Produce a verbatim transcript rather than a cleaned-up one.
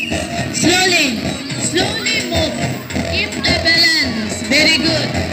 Slowly, slowly move. Keep the balance. Very good.